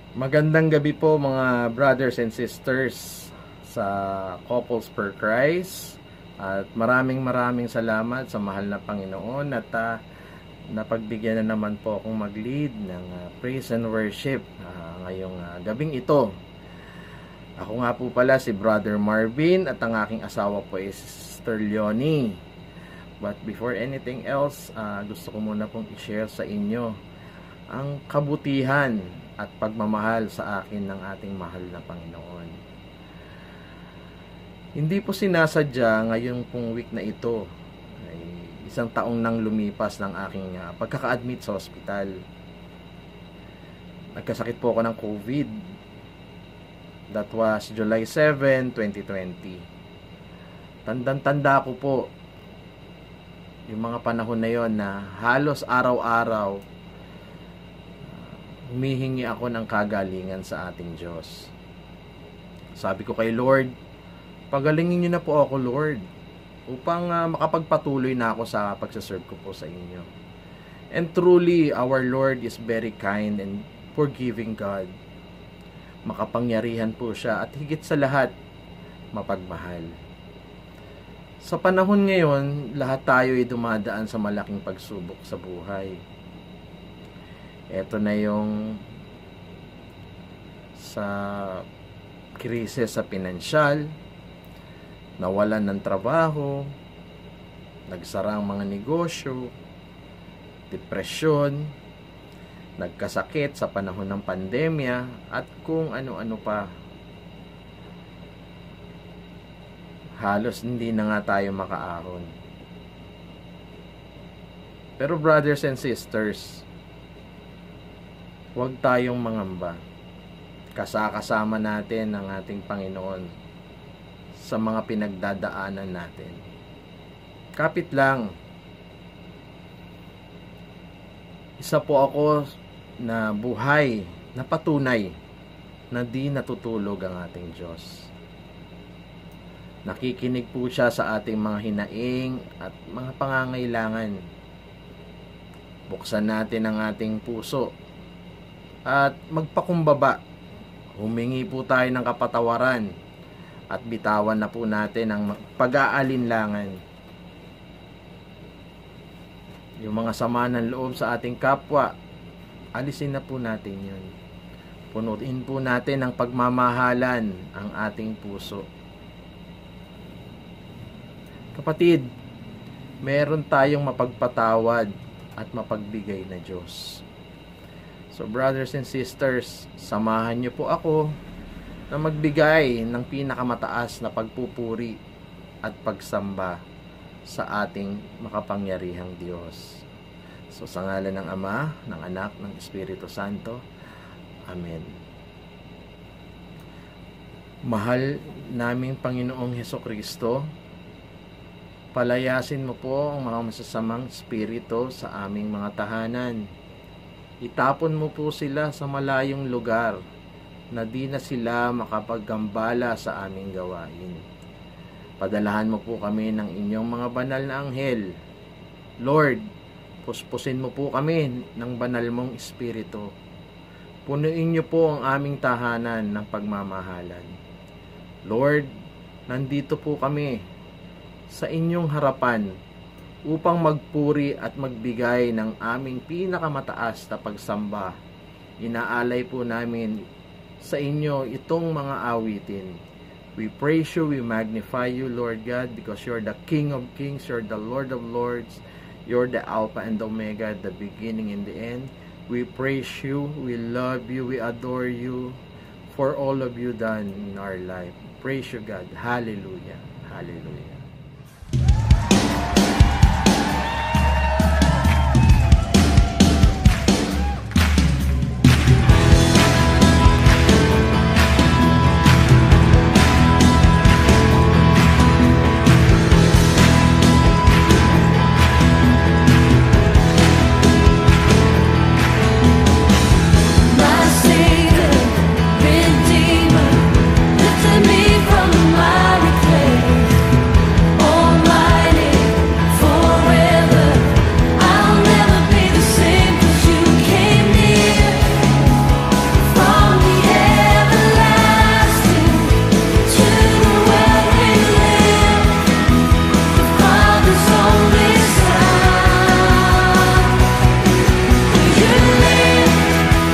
Magandang gabi po mga brothers and sisters sa Couples for Christ. At maraming salamat sa mahal na Panginoon at napagbigyan na naman po akong mag-lead ng praise and worship ngayong gabing ito. Ako nga po pala si Brother Marvin at ang aking asawa po is Sister Leonie. But before anything else, gusto ko muna pong i-share sa inyo ang kabutihan at pagmamahal sa akin ng ating mahal na Panginoon. Hindi po sinasadya ngayong pong week na ito, ay isang taong nang lumipas ng aking pagkaka-admit sa ospital. Nagkasakit po ako ng COVID. That was July 7, 2020. Tandang-tanda ko po yung mga panahon na yon na halos araw-araw humihingi ako ng kagalingan sa ating Diyos. Sabi ko kay Lord, pagalingin niyo na po ako, Lord, upang makapagpatuloy na ako sa pagsaserve ko po sa inyo. And truly, our Lord is very kind and forgiving God. Makapangyarihan po siya at higit sa lahat, mapagmahal. Sa panahon ngayon, lahat tayo ay dumadaan sa malaking pagsubok sa buhay. Ito na yung sa krisis sa pinansyal, nawalan ng trabaho, nagsara ang mga negosyo, depresyon, nagkasakit sa panahon ng pandemya, at kung ano-ano pa. Halos hindi na nga tayo makaahon. Pero brothers and sisters, huwag tayong mangamba. Kasama natin ang ating Panginoon sa mga pinagdadaanan natin. Kapit lang. Isa po ako na buhay, na patunay na di natutulog ang ating Diyos. Nakikinig po siya sa ating mga hinaing at mga pangangailangan. Buksan natin ang ating puso at magpakumbaba. Humingi po tayo ng kapatawaran at bitawan na po natin ang pag-aalinlangan. Yung mga sama ng loob sa ating kapwa, alisin na po natin yun. Punuin po natin ang pagmamahalan ang ating puso. Kapatid, meron tayong mapagpatawad at mapagbigay na Diyos. So brothers and sisters, samahan niyo po ako na magbigay ng pinakamataas na pagpupuri at pagsamba sa ating makapangyarihang Diyos. So sa ngalan ng Ama, ng Anak, ng Espiritu Santo. Amen. Mahal naming Panginoong Hesukristo, palayasin mo po ang mga masasamang espiritu sa aming mga tahanan. Itapon mo po sila sa malayong lugar na di na sila makapaggambala sa aming gawain. Padalahan mo po kami ng inyong mga banal na anghel. Lord, puspusin mo po kami ng banal mong espiritu. Punuin niyo po ang aming tahanan ng pagmamahalan. Lord, nandito po kami sa inyong harapan upang magpuri at magbigay ng aming pinakamataas na pagsamba. Inaalay po namin sa inyo itong mga awitin. We praise you, we magnify you, Lord God, because you're the King of Kings, you're the Lord of Lords, you're the Alpha and Omega, the beginning and the end. We praise you, we love you, we adore you for all of you done in our life. Praise you, God. Hallelujah. Hallelujah. Redeemer, lifted me from the miry clay.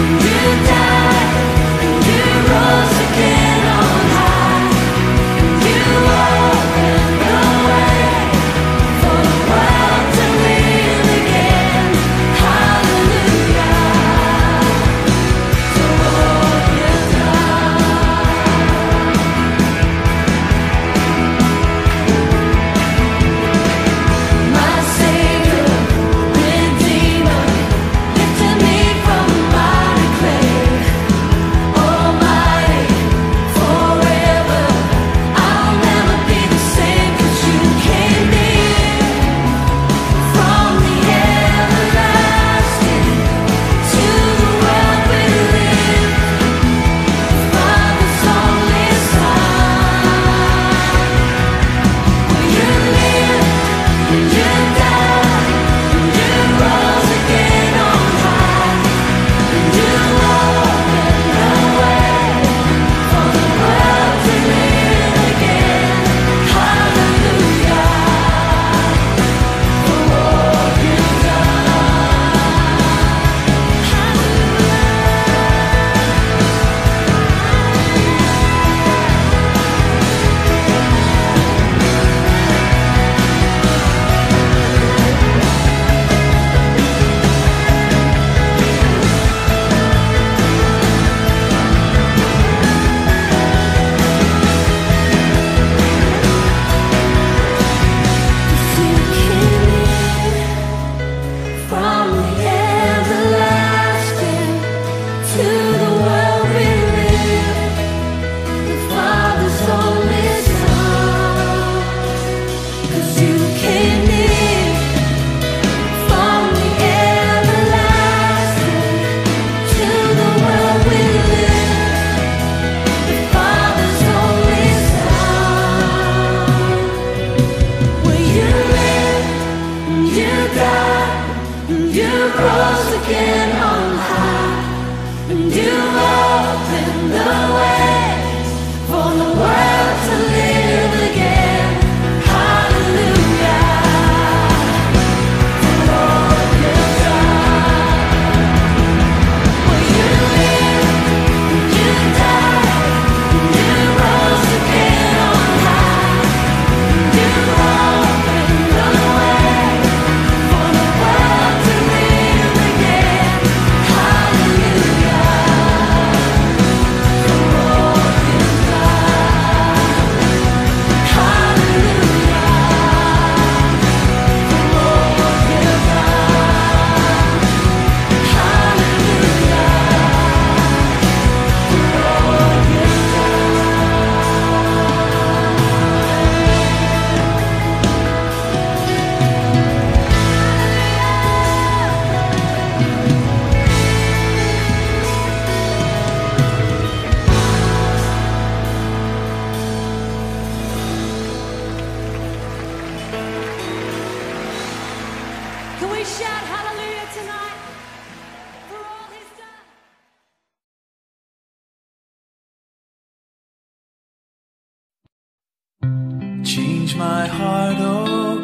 Change my heart, oh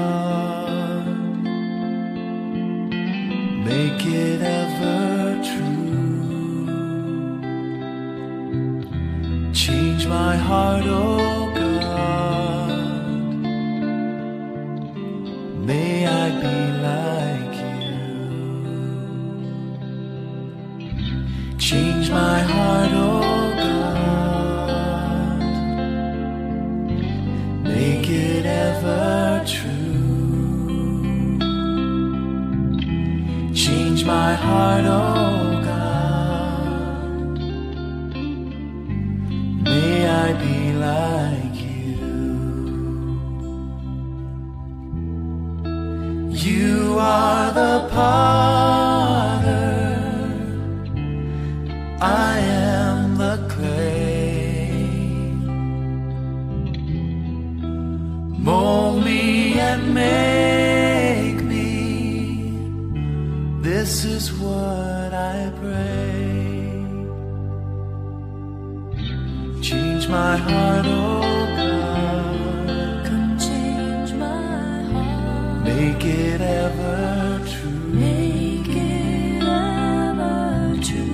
God, make it ever true. Change my heart, oh God, may I be like you. Change my heart, oh God, make it ever true. Change my heart, oh God, may I be like you. You are the potter, I am the clay. Mold me and make me, this is what I pray. Change my heart, oh God, come change my heart, make it ever true. make it ever true.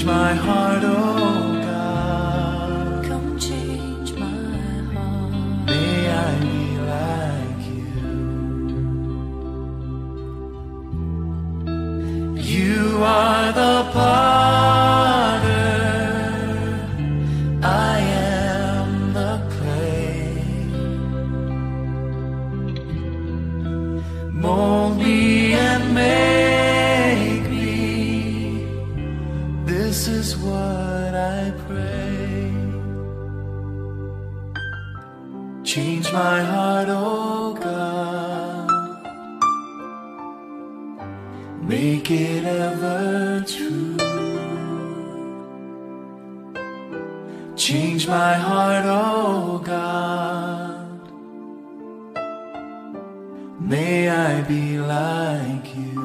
Change my heart, oh God. Come change my heart. May I be like you. You are the potter, I am the clay. Mold me and make me. This is what I pray. Change my heart, oh God. Make it ever true. Change my heart, oh God. May I be like you.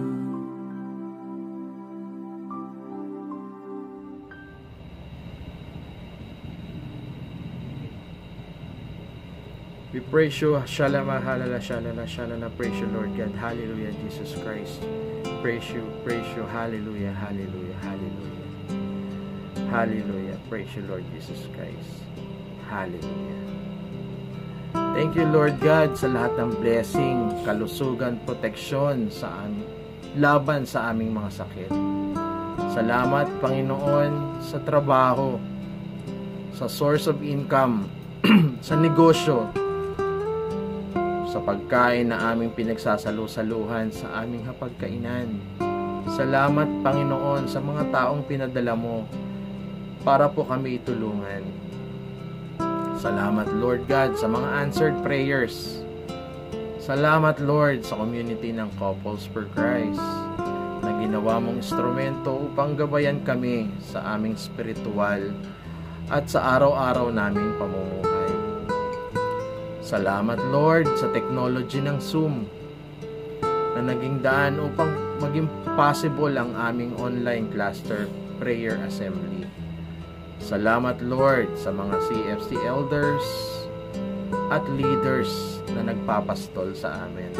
We praise you, shalala, halala, shalala, shalala, praise you, Lord God, hallelujah, Jesus Christ. Praise you, hallelujah, hallelujah, hallelujah. Hallelujah, praise you, Lord Jesus Christ. Hallelujah. Thank you, Lord God, sa lahat ng blessing, kalusugan, proteksyon sa amin, laban sa aming mga sakit. Salamat, Panginoon, sa trabaho, sa source of income, sa negosyo, sa pagkain na aming pinagsasalu-saluhan sa aming hapagkainan. Salamat, Panginoon, sa mga taong pinadala mo para po kami itulungan. Salamat, Lord God, sa mga answered prayers. Salamat, Lord, sa community ng Couples for Christ na ginawa mong instrumento upang gabayan kami sa aming spiritual at sa araw-araw naming pamumuhay. Salamat, Lord, sa technology ng Zoom na naging daan upang maging possible ang aming online cluster prayer assembly. Salamat, Lord, sa mga CFC elders at leaders na nagpapastol sa amin.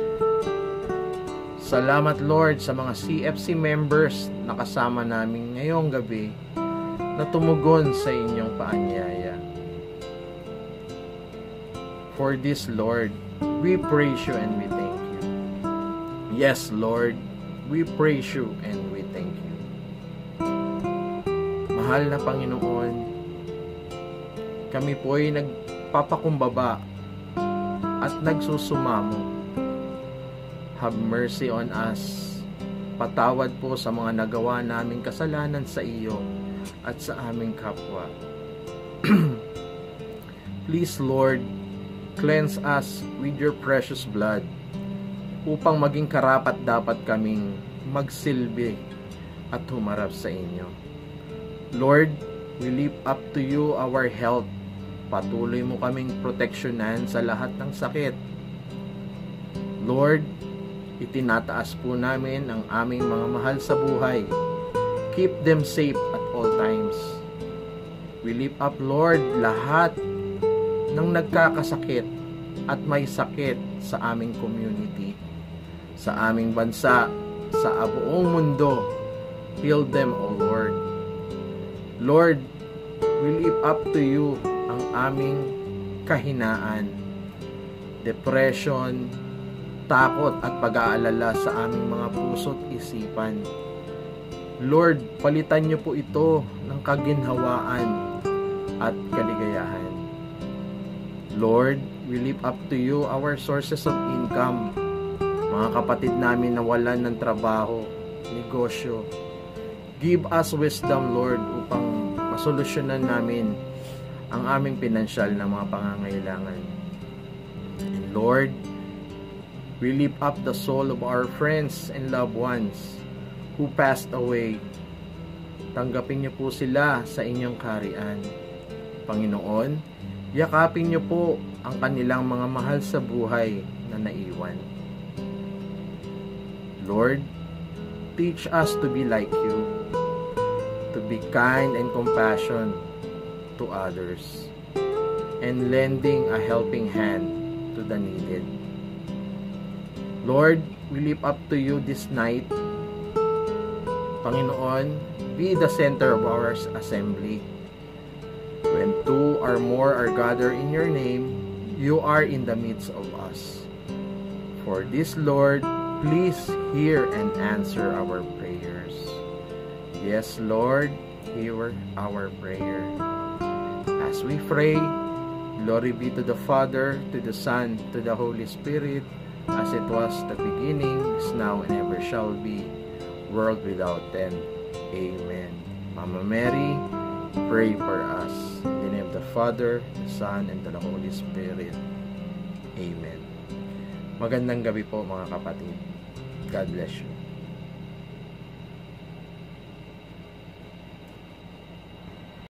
Salamat, Lord, sa mga CFC members na kasama namin ngayong gabi na tumugon sa inyong paanyaya. For this, Lord, we praise you and we thank you. Yes, Lord, we praise you and we thank you. Mahal na Panginoon, kami po'y nagpapakumbaba at nagsusumamo. Have mercy on us. Patawad po sa mga nagawa naming kasalanan sa iyo at sa aming kapwa. Please, Lord, cleanse us with your precious blood upang maging karapat dapat kaming magsilbi at humarap sa inyo. Lord, we lift up to you our health. Patuloy mo kaming proteksyonan sa lahat ng sakit. Lord, itinataas po namin ang aming mga mahal sa buhay. Keep them safe at all times. We lift up, Lord, lahat ng nagkakasakit at may sakit sa aming community, sa aming bansa, sa buong mundo. Heal them, O Lord. Lord, we lift up to you ang aming kahinaan, depression, takot at pag-aalala sa aming mga puso't isipan. Lord, palitan niyo po ito ng kaginhawaan at kaligayahan. Lord, we lift up to you our sources of income. Mga kapatid namin na walan ng trabaho, negosyo. Give us wisdom, Lord, upang masolusyonan namin ang aming pinansyal na mga pangangailangan. And Lord, we lift up the soul of our friends and loved ones who passed away. Tanggapin niyo po sila sa inyong kaharian. Panginoon, yakapin niyo po ang kanilang mga mahal sa buhay na naiwan. Lord, teach us to be like you, to be kind and compassionate to others, and lending a helping hand to the needed. Lord, we lift up to you this night Panginoon, be the center of our assembly. When two or more are gathered in your name, you are in the midst of us. For this, Lord, please hear and answer our prayers. Yes, Lord, hear our prayer. As we pray, glory be to the Father, to the Son, to the Holy Spirit, as it was the beginning, is now, and ever shall be, world without end. Amen. Mama Mary, pray for us. In the name of the Father, the Son, and the Holy Spirit. Amen. Magandang gabi po mga kapatid. God bless you.